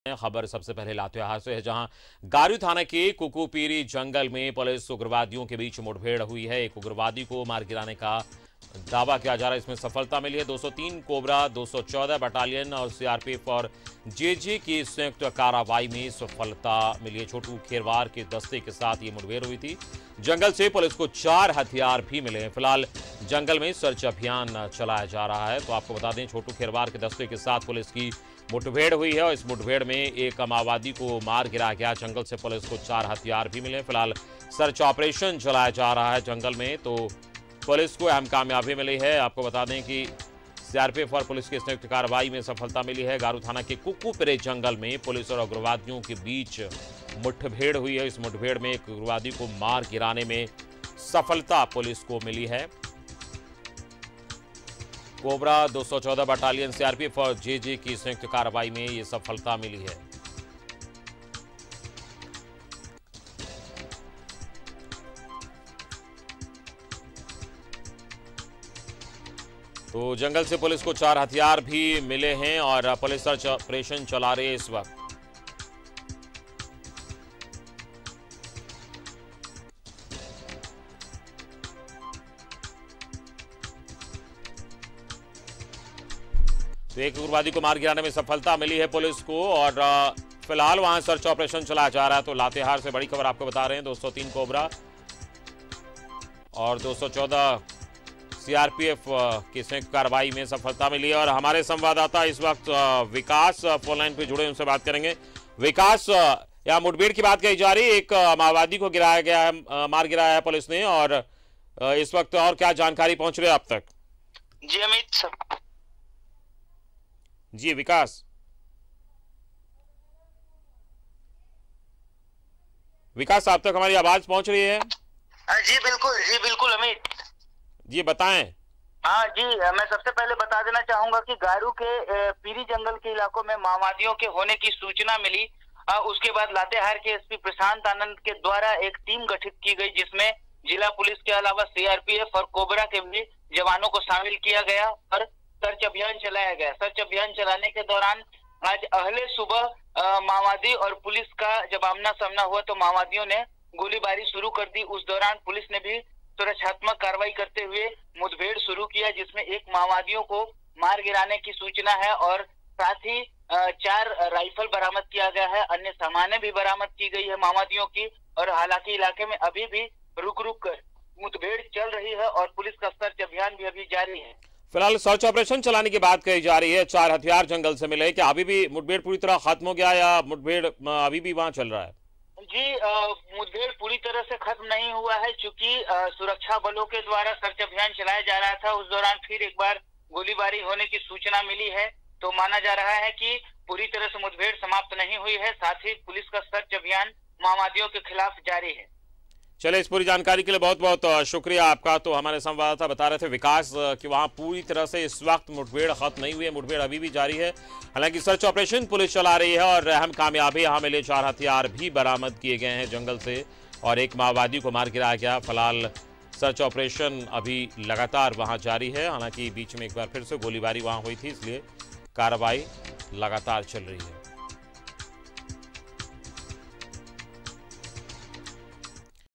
खबर सबसे पहले लातेहार से है, जहां गारू थाना के कुकुपीरी जंगल में पुलिस उग्रवादियों के बीच मुठभेड़ हुई है। एक उग्रवादी को मार गिराने का दावा किया जा रहा है, इसमें सफलता मिली है। 203 कोबरा 214 बटालियन और सीआरपीएफ और जेजे की संयुक्त कार्रवाई में सफलता मिली है। छोटू खेरवार के दस्ते के साथ ये मुठभेड़ हुई थी। जंगल से पुलिस को 4 हथियार भी मिले हैं। फिलहाल जंगल में सर्च अभियान चलाया जा रहा है। तो आपको बता दें, छोटू खेरवार के दस्ते के साथ पुलिस की मुठभेड़ हुई है और इस मुठभेड़ में एक माओवादी को मार गिराया गया। जंगल से पुलिस को 4 हथियार भी मिले। फिलहाल सर्च ऑपरेशन चलाया जा रहा है जंगल में, तो पुलिस को अहम कामयाबी मिली है। आपको बता दें कि सीआरपीएफ और पुलिस की संयुक्त कार्रवाई में सफलता मिली है। गारू थाना के कुकुपीरी जंगल में पुलिस और उग्रवादियों के बीच मुठभेड़ हुई है। इस मुठभेड़ में एक उग्रवादी को मार गिराने में सफलता पुलिस को मिली है। कोबरा 214 बटालियन सीआरपीएफ और जेजे की संयुक्त कार्रवाई में यह सफलता मिली है। तो जंगल से पुलिस को 4 हथियार भी मिले हैं और पुलिस सर्च ऑपरेशन चला रही है इस वक्त। तो एक उग्रवादी को मार गिराने में सफलता मिली है पुलिस को और फिलहाल वहां सर्च ऑपरेशन चलाया जा रहा है। तो लातेहार से बड़ी खबर आपको बता रहे हैं, 203 कोबरा और 214 सीआरपीएफ की संयुक्त कार्रवाई में सफलता मिली है। और हमारे संवाददाता इस वक्त विकास फोन लाइन पे जुड़े, उनसे बात करेंगे। विकास, यहाँ मुठभेड़ की बात कही जा रही है, एक माओवादी को गिराया गया है, मार गिराया है पुलिस ने, और इस वक्त और क्या जानकारी पहुंच रही है अब तक? जी अमित। जी विकास। विकास, आप तक हमारी आवाज पहुंच रही है? जी बिल्कुल अमित जी बताएं। हाँ जी, मैं सबसे पहले बता देना चाहूंगा कि गारू के पीरी जंगल के इलाकों में माओवादियों के होने की सूचना मिली। उसके बाद लातेहार के एसपी प्रशांत आनंद के द्वारा एक टीम गठित की गई, जिसमें जिला पुलिस के अलावा सीआरपीएफ और कोबरा के भी जवानों को शामिल किया गया और सर्च अभियान चलाया गया। सर्च अभियान चलाने के दौरान आज अहले सुबह माओवादी और पुलिस का जब आमना सामना हुआ तो माओवादियों ने गोलीबारी शुरू कर दी। उस दौरान पुलिस ने भी सुरक्षात्मक कार्रवाई करते हुए मुठभेड़ शुरू किया, जिसमें एक माओवादियों को मार गिराने की सूचना है और साथ ही 4 राइफल बरामद किया गया है। अन्य सामानें भी बरामद की गई है माओवादियों की। और हालांकि इलाके में अभी भी रुक रुक कर मुठभेड़ चल रही है और पुलिस का सर्च अभियान भी अभी जारी है। फिलहाल सर्च ऑपरेशन चलाने की बात कही जा रही है। 4 हथियार जंगल से मिले। क्या अभी भी मुठभेड़ पूरी तरह खत्म हो गया या मुठभेड़ अभी भी वहां चल रहा है? जी, मुठभेड़ पूरी तरह से खत्म नहीं हुआ है, क्योंकि सुरक्षा बलों के द्वारा सर्च अभियान चलाया जा रहा था। उस दौरान फिर एक बार गोलीबारी होने की सूचना मिली है, तो माना जा रहा है कि पूरी तरह से मुठभेड़ समाप्त नहीं हुई है। साथ ही पुलिस का सर्च अभियान माओवादियों के खिलाफ जारी है। चले, इस पूरी जानकारी के लिए बहुत बहुत शुक्रिया आपका। तो हमारे संवाददाता बता रहे थे विकास कि वहां पूरी तरह से इस वक्त मुठभेड़ खत्म नहीं हुई है, मुठभेड़ अभी भी जारी है। हालांकि सर्च ऑपरेशन पुलिस चला रही है और अहम कामयाबी यहां मिले, 4 हथियार भी बरामद किए गए हैं जंगल से और एक माओवादी को मार गिराया गया। फिलहाल सर्च ऑपरेशन अभी लगातार वहां जारी है। हालांकि बीच में एक बार फिर से गोलीबारी वहां हुई थी, इसलिए कार्रवाई लगातार चल रही है।